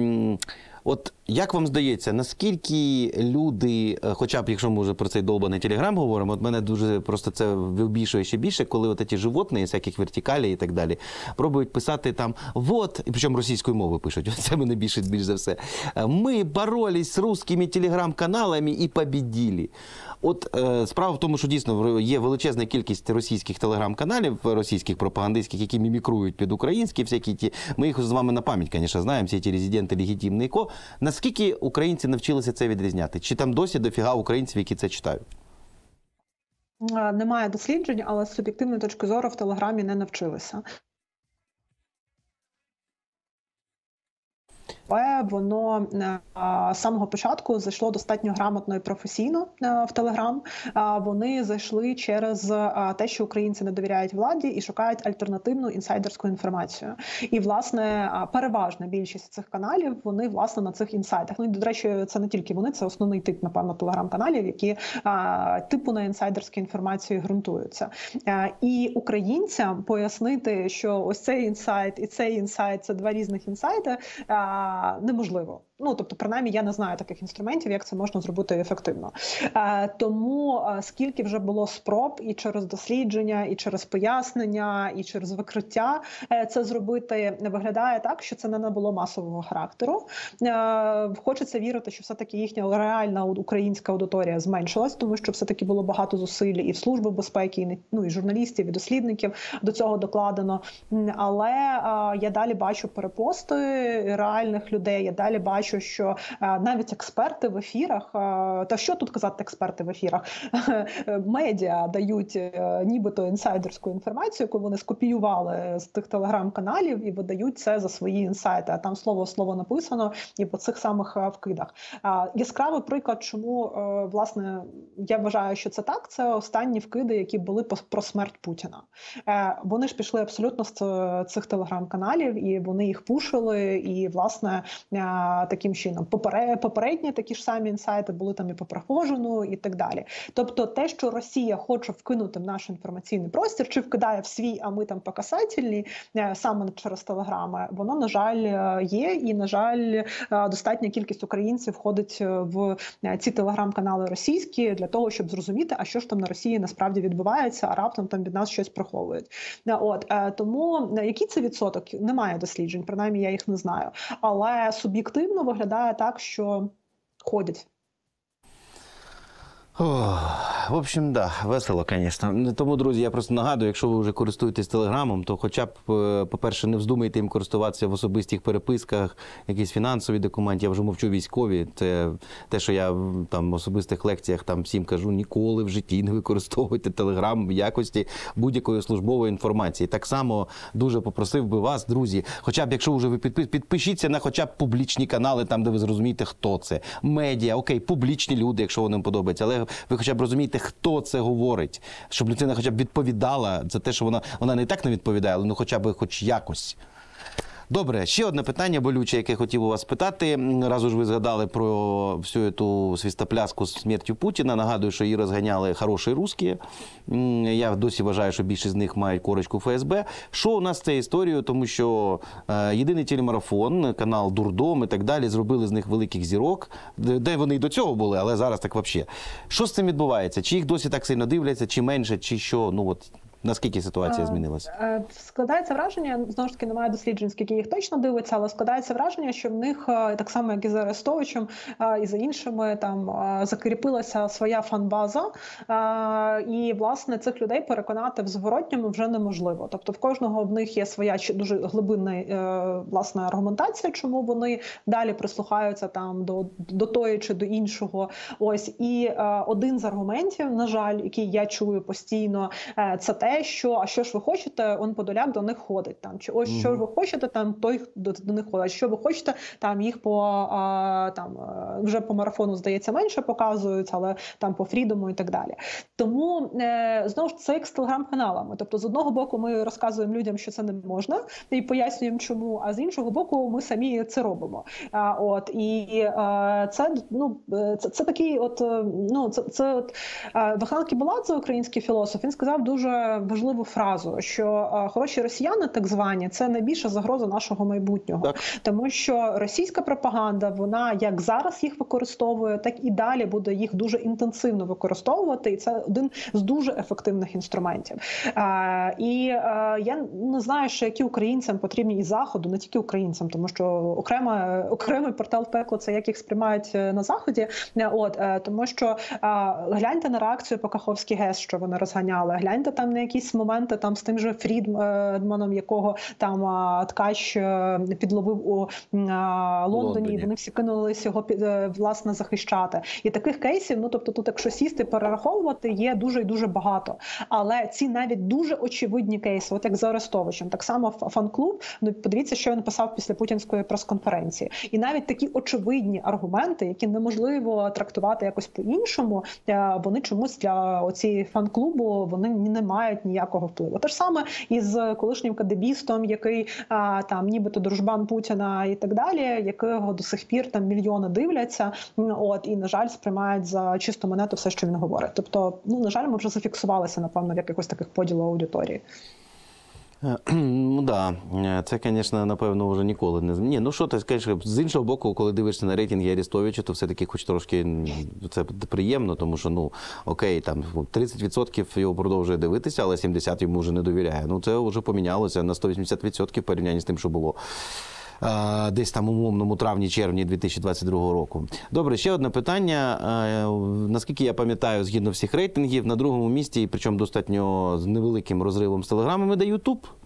От як вам здається, наскільки люди, хоча б якщо ми вже про цей долбаний Телеграм говоримо, от мене дуже просто це вибішує ще більше, коли от ці животні, всяких вертикалей і так далі, пробують писати там, вот, і причому російською мовою пишуть, це мене більше більш за все, ми боролись з русскими телеграм-каналами і побіділи. От е, справа в тому, що дійсно є величезна кількість російських телеграм-каналів, російських пропагандистських, які мімікрують під українські всякі ті. Ми їх з вами на пам'ять, звісно, знаємо, всі ті резиденти легітимні. Ко. Наскільки українці навчилися це відрізняти? Чи там досі дофіга українців, які це читають? Немає досліджень, але з суб'єктивної точки зору в Телеграмі не навчилися. Але воно з самого початку зайшло достатньо грамотно і професійно в Телеграм. Вони зайшли через те, що українці не довіряють владі і шукають альтернативну інсайдерську інформацію. І, власне, переважна більшість цих каналів, вони, власне, на цих інсайдах. Ну, і, до речі, це не тільки вони, це основний тип, напевно, Телеграм-каналів, які типу на інсайдерській інформації ґрунтуються. І українцям пояснити, що ось цей інсайт і цей інсайт – це два різних інсайти – неможливо. Ну, тобто, принаймні, я не знаю таких інструментів, як це можна зробити ефективно. Е, тому е, скільки вже було спроб і через дослідження, і через пояснення, і через викриття е, це зробити, виглядає так, що це не набуло масового характеру. Е, хочеться вірити, що все-таки їхня реальна українська аудиторія зменшилась, тому що все-таки було багато зусиль і в Служби безпеки, і, ну, і журналістів, і дослідників до цього докладено. Але е, я далі бачу перепости реальних людей, я далі бачу бачу, що навіть експерти в ефірах, та що тут казати експерти в ефірах, медіа дають нібито інсайдерську інформацію, яку вони скопіювали з тих телеграм-каналів і видають це за свої інсайти, а там слово в слово написано і по цих самих вкидах. Яскравий приклад, чому, власне, я вважаю, що це так, це останні вкиди, які були про смерть Путіна. Вони ж пішли абсолютно з цих телеграм-каналів, і вони їх пушили, і, власне, таким чином. Попередні такі ж самі інсайти були там і по Пригожину, і так далі. Тобто те, що Росія хоче вкинути в наш інформаційний простір, чи вкидає в свій, а ми там покасательні, саме через телеграми, воно, на жаль, є, і, на жаль, достатня кількість українців входить в ці телеграм-канали російські для того, щоб зрозуміти, а що ж там на Росії насправді відбувається, а раптом там від нас щось приховують. От, тому який це відсоток? Немає досліджень, принаймні я їх не знаю. Але суб'єктивно виглядає так, що ходять. О, в общем, да, весело, звісно. Тому, друзі, я просто нагадую, якщо ви вже користуєтесь Телеграмом, то хоча б, по-перше, не вздумайте їм користуватися в особистих переписках, якісь фінансові документи, я вже мовчу військові. Це те, що я там в особистих лекціях там всім кажу, ніколи в житті не використовуйте Телеграм в якості будь-якої службової інформації. Так само дуже попросив би вас, друзі, хоча б, якщо вже ви підпис... підпишіться на хоча б публічні канали, там, де ви зрозумієте, хто це. Медіа, окей, публічні люди, якщо вони вам подобаються, але ви хоча б розумієте, хто це говорить, щоб людина хоча б відповідала за те, що вона, вона не так не відповідає, але ну хоча б хоч якось. Добре, ще одне питання болюче, яке хотів у вас спитати. Раз уж ви згадали про всю ту свістопляску з смертю Путіна, нагадую, що її розганяли хороші русські. Я досі вважаю, що більшість з них мають корочку Ф С Б. Що у нас з цією історією? Тому що е, єдиний телемарафон, канал Дурдом і так далі, зробили з них великих зірок, де вони і до цього були, але зараз так взагалі. Що з цим відбувається? Чи їх досі так сильно дивляться, чи менше, чи що? Ну от... Наскільки ситуація змінилася? Складається враження, знову ж таки, немає досліджень, скільки їх точно дивиться, але складається враження, що в них, так само, як і за Арестовичем, і за іншими, там закріпилася своя фан-база, і, власне, цих людей переконати в зворотньому вже неможливо. Тобто в кожного в них є своя дуже глибинна, власне, аргументація, чому вони далі прислухаються там до, до тої чи до іншого. Ось, і один з аргументів, на жаль, який я чую постійно, це те, що, а що ж ви хочете, он Подоляк до них ходить. Там, чи ось, що ж ви хочете, там той до, до них ходить. Що ви хочете, там їх по, а, там, вже по марафону, здається, менше показують, але там по Фрідому і так далі. Тому, е, знову ж, це як з телеграм-каналами. Тобто, з одного боку, ми розказуємо людям, що це не можна, і пояснюємо, чому, а з іншого боку, ми самі це робимо. А, от, і е, це, ну, це, це такий, от, ну, це, це от, Вахтанг Кібаладзе, український філософ, він сказав дуже важливу фразу, що а, хороші росіяни, так звані, це найбільша загроза нашого майбутнього. Так. Тому що російська пропаганда, вона як зараз їх використовує, так і далі буде їх дуже інтенсивно використовувати, і це один з дуже ефективних інструментів. А, і а, я не знаю, що які українцям потрібні із Заходу, не тільки українцям, тому що окрема, окремий портал «Пекло» – це як їх сприймають на Заході. От, тому що а, гляньте на реакцію по Каховський ГЕС, що вони розганяли, гляньте там на якісь моменти там з тим же Фрідманом, якого там а, Ткач а, підловив у а, Лондоні, Лондоні, і вони всі кинулись його під, власне, захищати. І таких кейсів, ну, тобто тут, якщо сісти, перераховувати, є дуже і дуже багато. Але ці навіть дуже очевидні кейси, от як за Арестовичем, так само фан-клуб, ну, подивіться, що він писав після путінської прес-конференції. І навіть такі очевидні аргументи, які неможливо трактувати якось по-іншому, вони чомусь для оцієї фан-клубу, вони не мають ніякого впливу. Те ж саме із колишнім кадебістом, який а, там нібито дружбан Путіна і так далі, якого до сих пір там мільйони дивляться, от, і, на жаль, сприймають за чисту монету все, що він говорить. Тобто, ну, на жаль, ми вже зафіксувалися, напевно, в якихось таких поділах аудиторії. Ну так, да. Це, звісно, напевно, вже ніколи не зміни. Ну що ти скажеш, з іншого боку, коли дивишся на рейтинги Арестовича, то все-таки хоч трошки це приємно, тому що, ну, окей, там тридцять відсотків його продовжує дивитися, але сімдесят відсотків йому вже не довіряє. Ну це вже помінялося на сто вісімдесят відсотків в порівнянні з тим, що було десь там умовному травні-червні дві тисячі двадцять другого року. Добре, ще одне питання. Наскільки я пам'ятаю, згідно всіх рейтингів, на другому місці, причому достатньо з невеликим розривом з телеграмами, де Ютуб.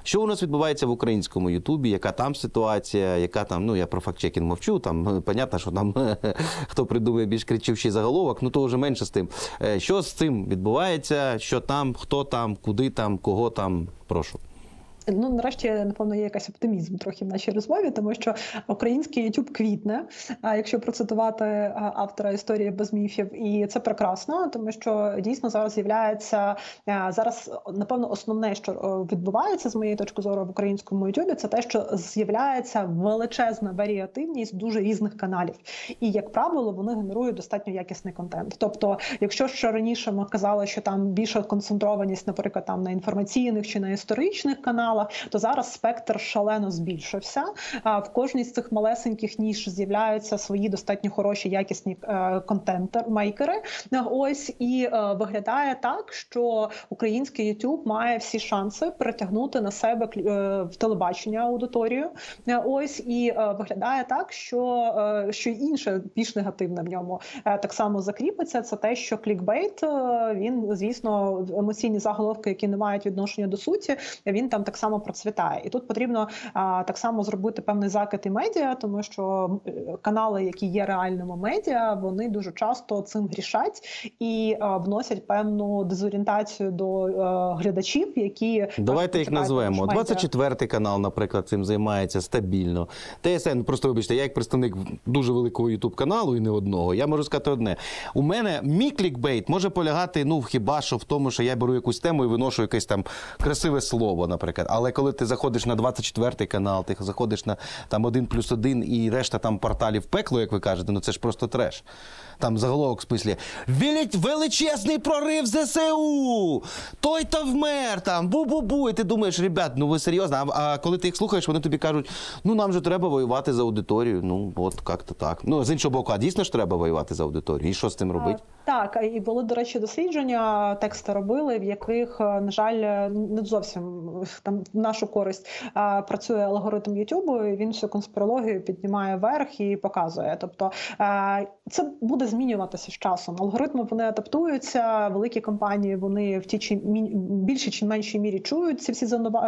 Що у нас відбувається в українському Ютубі, яка там ситуація, яка там, ну я про фактчекінг мовчу, там, понятно, що там хто придумає більш кричущий заголовок, ну то вже менше з тим. Що з цим відбувається, що там, хто там, куди там, кого там, прошу. Ну, нарешті, напевно, є якийсь оптимізм трохи в нашій розмові, тому що український YouTube квітне, якщо процитувати автора історії без міфів, і це прекрасно, тому що дійсно зараз з'являється, зараз, напевно, основне, що відбувається з моєї точки зору в українському YouTube, це те, що з'являється величезна варіативність дуже різних каналів. І, як правило, вони генерують достатньо якісний контент. Тобто, якщо ще раніше ми казали, що там більша концентрованість, наприклад, там на інформаційних чи на історичних каналах, то зараз спектр шалено збільшився. В кожній з цих малесеньких ніш з'являються свої достатньо хороші, якісні контент-мейкери. Ось, і виглядає так, що український YouTube має всі шанси притягнути на себе в телебачення аудиторію. Ось, і виглядає так, що, що інше, більш негативне в ньому так само закріпиться. Це те, що клікбейт, він, звісно, емоційні заголовки, які не мають відношення до суті, він там так само процвітає. І тут потрібно а, так само зробити певний закид і медіа, тому що канали, які є реальними медіа, вони дуже часто цим грішать і а, вносять певну дезорієнтацію до а, глядачів, які... Давайте їх назвемо. двадцять четвертий канал, наприклад, цим займається стабільно. Те ес ен, просто вибачте, я як представник дуже великого YouTube-каналу і не одного, я можу сказати одне. У мене мій клікбейт може полягати, ну, хіба що в тому, що я беру якусь тему і виношу якесь там красиве слово, наприклад. Але коли ти заходиш на двадцять четвертий канал, ти заходиш на там один плюс один і решта там порталів пекло, як ви кажете, ну це ж просто треш. Там заголовок в смислі величезний прорив зе се у! Той-то вмер, там, бу-бу-бу. І ти думаєш, ребят, ну ви серйозно? А, а коли ти їх слухаєш, вони тобі кажуть, ну нам же треба воювати за аудиторію. Ну, от, як-то так. Ну, з іншого боку, а дійсно ж треба воювати за аудиторію? І що з цим робити? Так, і були, до речі, дослідження, тексти робили, в яких, на жаль, не зовсім там в нашу користь а, працює алгоритм Ютубу, і він всю конспірологію піднімає вверх і показує. Тобто а, це буде змінюватися з часом. Алгоритми, вони адаптуються, великі компанії, вони в тій чи більшій чи меншій мірі чують ці всі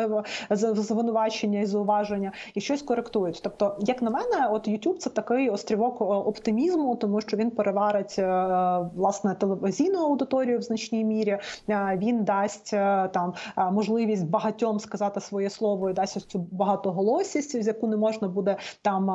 звинувачення і зауваження і щось коректують. Тобто, як на мене, от YouTube – це такий острівок оптимізму, тому що він переварить власне телевізійну аудиторію в значній мірі, він дасть там можливість багатьом сказати своє слово і дасть ось цю багатоголосість, з яку не можна буде там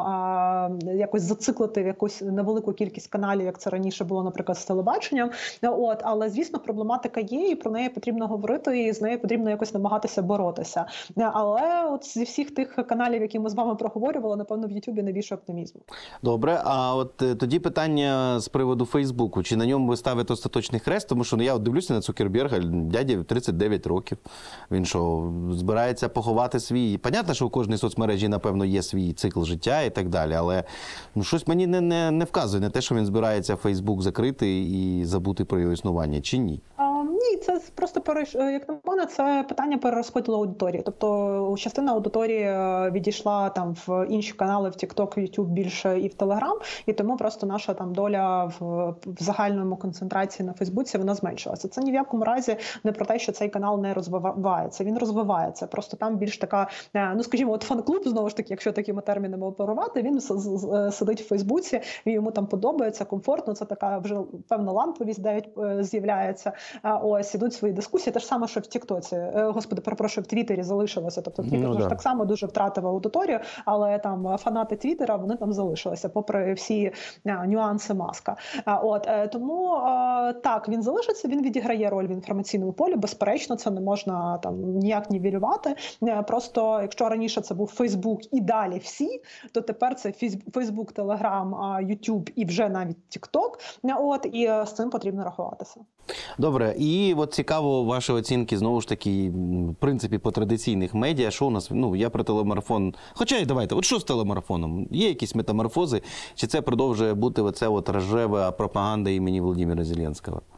якось зациклити в якусь невелику кількість каналів, як це раніше було, наприклад, з телебаченням. От, але, звісно, проблематика є, і про неї потрібно говорити, і з нею потрібно якось намагатися боротися. Але от зі всіх тих каналів, які ми з вами проговорювали, напевно, в Ютубі найбільше оптимізму. Добре, а от тоді питання з приводу Фейсбуку. Чи на ньому ви ставите остаточний хрест? Тому що ну, я от дивлюся на Цукерберга, дяді тридцять дев'ять років. Він що, збирається поховати свій... Понятно, що у кожній соцмережі, напевно, є свій цикл життя і так далі, але ну, щось мені не, не, не вказує на те, що він збирається Фейсбук закрити і забути про його існування, чи ні? Ні, це просто, як на мене, це питання перерозподілу аудиторії. Тобто частина аудиторії відійшла там в інші канали, в TikTok, в YouTube більше і в Telegram, і тому просто наша там доля в, в загальному концентрації на Фейсбуці, вона зменшилася. Це ні в якому разі не про те, що цей канал не розвивається. Він розвивається. Просто там більш така, ну скажімо, от фан-клуб, знову ж таки, якщо такими термінами оперувати, він сидить в Фейсбуці, йому там подобається, комфортно, це така вже певна ламповість навіть з'являється. Ось, ідуть свої дискусії, те ж саме, що в Тіктоці, господи, перепрошую, в Твіттері залишилося, тобто Твіттер ну, да. так само дуже втратив аудиторію, але там фанати Твіттера, вони там залишилися, попри всі а, нюанси Маска. А, от, тому а, так, він залишиться, він відіграє роль в інформаційному полі, безперечно, це не можна там ніяк нівелювати, просто якщо раніше це був Фейсбук і далі всі, то тепер це Фейсбук, Телеграм, Ютуб і вже навіть Тікток, от, і з цим потрібно рахуватися. Добре, і от цікаво ваші оцінки, знову ж таки, в принципі, по традиційних медіа, що у нас, ну, я про телемарафон, хоча і давайте, от що з телемарафоном? Є якісь метаморфози, чи це продовжує бути оце от рожева пропаганда імені Володимира Зеленського?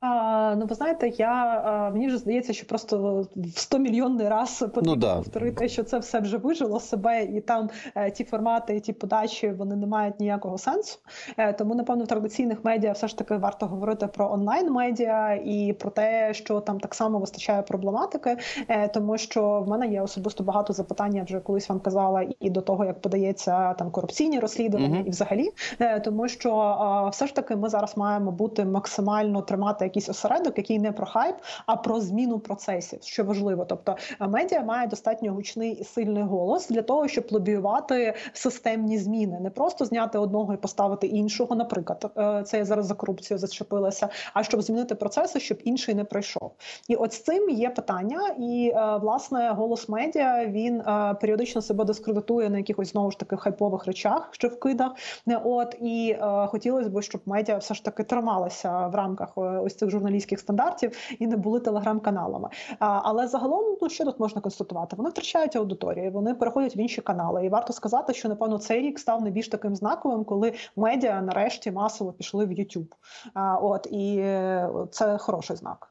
А, ну, ви знаєте, я, а, мені вже здається, що просто в сто мільйонний раз потрібно Ну да. повторити, що це все вже вижило себе, і там е, ті формати, ті подачі, вони не мають ніякого сенсу. Е, тому, напевно, в традиційних медіа все ж таки варто говорити про онлайн-медіа і про те, що там так само вистачає проблематики, е, тому що в мене є особисто багато запитань, я вже колись вам казала, і до того, як подається там корупційні розслідування, Мгм. і взагалі, е, тому що а, все ж таки ми зараз маємо бути максимально тримати якийсь осередок, який не про хайп, а про зміну процесів, що важливо. Тобто е, медіа має достатньо гучний і сильний голос для того, щоб лобіювати системні зміни, не просто зняти одного і поставити іншого. Наприклад, е, це я зараз за корупцію зачепилася, а щоб змінити процеси, щоб інший не пройшов. І от з цим є питання. І е, власне голос медіа він е, періодично себе дискредитує на якихось знову ж таки хайпових речах, що вкидах. Е, От і е, хотілося б, щоб медіа все ж таки трималися в рамках е, ось цих журналістських стандартів і не були телеграм-каналами. А, але загалом, ну що тут можна констатувати? Вони втрачають аудиторію, вони переходять в інші канали. І варто сказати, що напевно цей рік став найбільш таким знаковим, коли медіа нарешті масово пішли в YouTube. А, от і е, це хороший знак.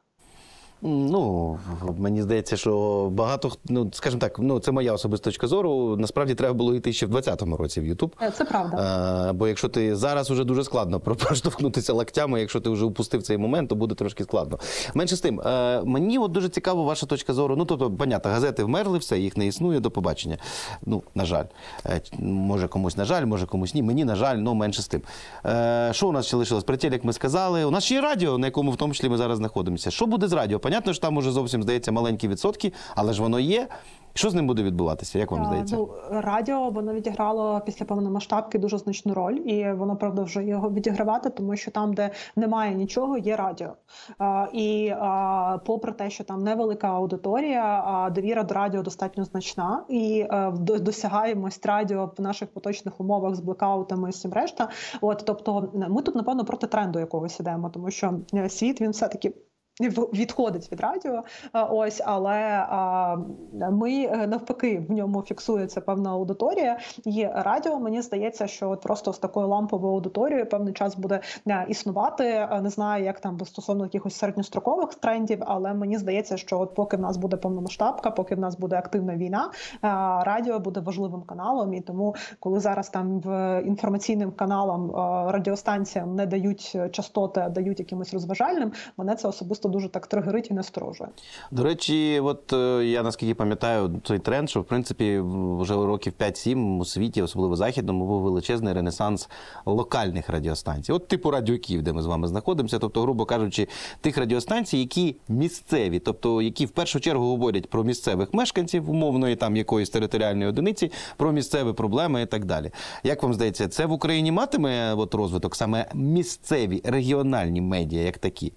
Ну, мені здається, що багато, хто- ну, скажімо так, ну, це моя особиста точка зору. Насправді треба було йти ще в двадцятому році в Ютуб. Е, Це правда. А, бо якщо ти зараз уже дуже складно про- проштовхнутися локтями, якщо ти вже упустив цей момент, то буде трошки складно. Менше з тим, е, мені от дуже цікаво ваша точка зору. Ну, тобто, понятно, газети вмерли, все, їх не існує, до побачення. Ну, на жаль. Е, може комусь на жаль, може комусь ні. Мені, на жаль, ну, менше з тим. Е, що у нас ще лишилось? Притіль, як ми сказали. У нас ще є радіо, на якому в тому числі ми зараз знаходимося. Що буде з радіо? Понятно, що там уже зовсім, здається, маленькі відсотки, але ж воно є. Що з ним буде відбуватися? Як вам А, здається? Ну, радіо воно відіграло після повномасштабки дуже значну роль, і воно продовжує його відігравати, тому що там, де немає нічого, є радіо. А, і а, попри те, що там невелика аудиторія, а довіра до радіо достатньо значна, і а, до- досягаємость радіо в наших поточних умовах з блекаутами і всім решта. От, тобто, ми тут, напевно, проти тренду якогось ідемо, тому що е, світ, він все-таки в- відходить від радіо, а, ось, але а, ми е, навпаки в ньому фіксується певна аудиторія. І радіо, мені здається, що от просто з такою ламповою аудиторією певний час буде е, існувати. Е, Не знаю, як там стосовно якихось середньострокових трендів, але мені здається, що от поки в нас буде повномасштабка, поки в нас буде активна війна, е, радіо буде важливим каналом. І тому, коли зараз там в інформаційним каналам е, радіостанціям не дають частоти, а дають якимось розважальним, мене це особисто дуже так тригерить і насторожує. До речі, от е, я наскільки пам'ятаю цей тренд, що в принципі вже років п'ять-сім у світі, особливо західному, був величезний ренесанс локальних радіостанцій. От типу Радіо Київ, де ми з вами знаходимося, тобто, грубо кажучи, тих радіостанцій, які місцеві, тобто які в першу чергу говорять про місцевих мешканців, умовної там якоїсь територіальної одиниці, про місцеві проблеми і так далі. Як вам здається, це в Україні матиме от розвиток саме місцеві регіональні медіа як такі?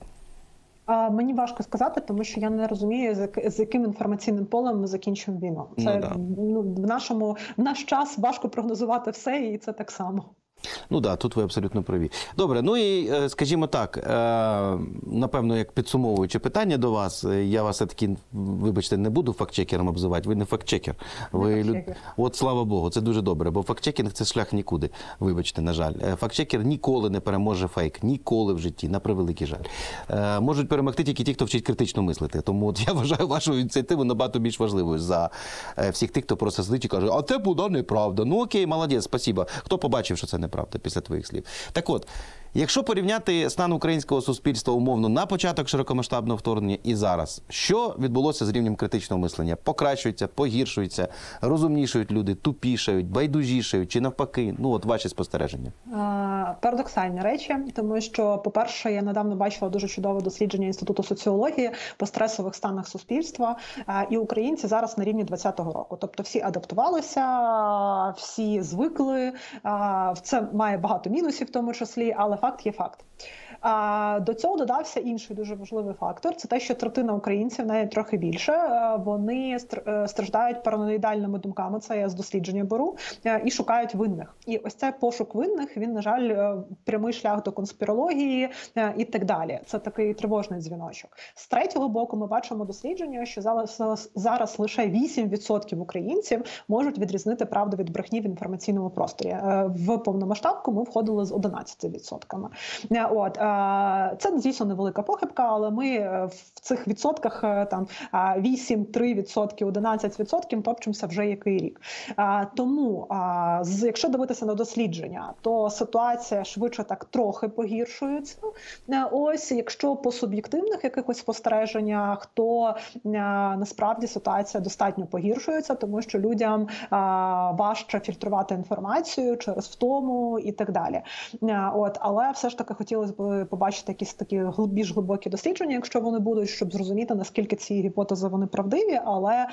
А, мені важко сказати, тому що я не розумію, з, як- з яким інформаційним полем ми закінчимо війну. Це Ну, да. ну, в нашому в наш час важко прогнозувати все, і це так само. Ну так, да, тут ви абсолютно праві. Добре, ну і е, скажімо так, е, напевно, як підсумовуючи питання до вас, е, я вас все-таки, вибачте, не буду фактчекером обзивати, ви не фактчекер. Ви люд- фактчекер. От слава Богу, це дуже добре, бо фактчекінг – це шлях нікуди, вибачте, на жаль. Е, Фактчекер ніколи не переможе фейк, ніколи в житті, на превеликий жаль. Е, Можуть перемогти тільки ті, хто вчить критично мислити, тому от я вважаю вашу ініціативу набагато більш важливою за е, всіх тих, хто просто сидить і каже, а це буде неправда. Ну окей, молодець, спасибо. Хто побачив, що це неправда після твоїх слів? Так от, якщо порівняти стан українського суспільства умовно на початок широкомасштабного вторгнення і зараз, що відбулося з рівнем критичного мислення? Покращується, погіршується, розумнішають люди, тупішають, байдужішають чи навпаки? Ну от ваші спостереження. А, Парадоксальні речі, тому що, по-перше, я недавно бачила дуже чудове дослідження Інституту соціології по стресових станах суспільства, а, і українці зараз на рівні двадцятого року. Тобто всі адаптувалися, всі звикли, а, це має багато мінусів в тому числі, але факт є факт. А до цього додався інший дуже важливий фактор. Це те, що третина українців, навіть трохи більше, е, вони стр- е, страждають параноїдальними думками. Це я з дослідження беру, е, і шукають винних. І ось цей пошук винних, він, на жаль, е, прямий шлях до конспірології е, і так далі. Це такий тривожний дзвіночок. З третього боку, ми бачимо дослідження, що зараз, зараз лише вісім відсотків українців можуть відрізнити правду від брехні в інформаційному просторі. Е, В повномасштабку ми входили з одинадцятими відсотками. Е, От, е, Це дійсно невелика похибка, але ми в цих відсотках там вісім, три відсотки, одинадцять відсотків топчемося вже який рік. Тому, якщо дивитися на дослідження, то ситуація швидше так трохи погіршується. Ось, якщо по суб'єктивних якихось спостереженнях, то насправді ситуація достатньо погіршується, тому що людям важче фільтрувати інформацію через втому і так далі. От, але все ж таки хотілося б побачити якісь такі більш глибокі дослідження, якщо вони будуть, щоб зрозуміти, наскільки ці гіпотези вони правдиві, але,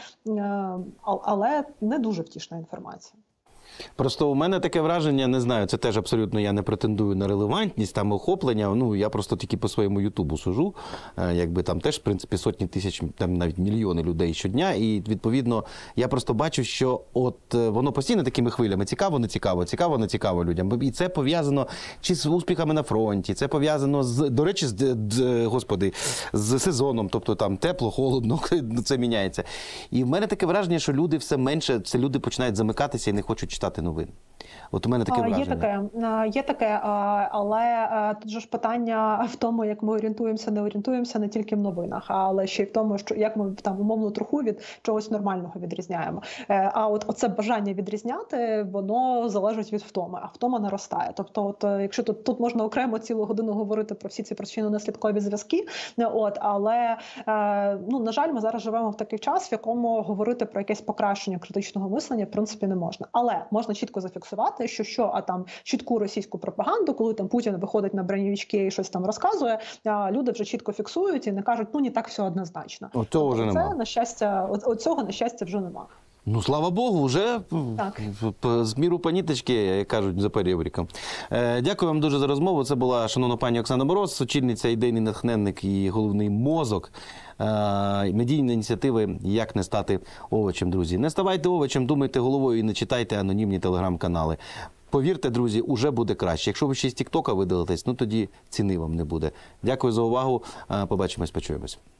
але не дуже втішна інформація. Просто у мене таке враження, не знаю, це теж абсолютно я не претендую на релевантність, там охоплення, ну я просто тільки по своєму Ютубу сужу, якби там теж, в принципі, сотні тисяч, там навіть мільйони людей щодня, і відповідно я просто бачу, що от воно постійно такими хвилями, цікаво, не цікаво, цікаво, не цікаво людям. І це пов'язано чи з успіхами на фронті, це пов'язано з, до речі, з, з, господи, з сезоном, тобто там тепло, холодно, це міняється. І в мене таке враження, що люди все менше, це люди починають замикатися і не хочуть читати новин. От у мене таке враження. Є таке, є таке, але тут же ж питання в тому, як ми орієнтуємося, не орієнтуємося не тільки в новинах, але ще й в тому, що як ми там умовну троху від чогось нормального відрізняємо. А от оце бажання відрізняти, воно залежить від втоми, а втома наростає. Тобто, от якщо тут тут можна окремо цілу годину говорити про всі ці причинно-наслідкові зв'язки, от, але ну на жаль, ми зараз живемо в такий час, в якому говорити про якесь покращення критичного мислення в принципі не можна. Але можна чітко зафіксувати, що що, а там чітку російську пропагаганду, коли там Путін виходить на бронєвички і щось там розказує, а люди вже чітко фіксують і не кажуть, ну не так все однозначно. От цього вже це, нема. на щастя, от, от цього, на щастя, вже нема. Ну, слава Богу, вже так. з міру по ниточки, як кажуть, за перебріком. Е, дякую вам дуже за розмову. Це була шановна пані Оксана Мороз, очільниця, ідейний натхненник і головний мозок е, медійної ініціативи «Як не стати овочем», друзі. Не ставайте овочем, думайте головою і не читайте анонімні телеграм-канали. Повірте, друзі, уже буде краще. Якщо ви ще з тіктока видалитесь, ну тоді ціни вам не буде. Дякую за увагу. Побачимось, почуємось.